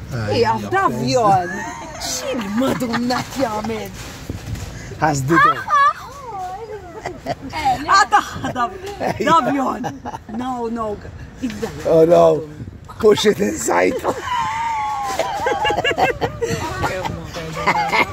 Ija, Dafvyon! X'il madunna jagħmel? Ħasditu. Dafvyon! No. Oh no, push it inside.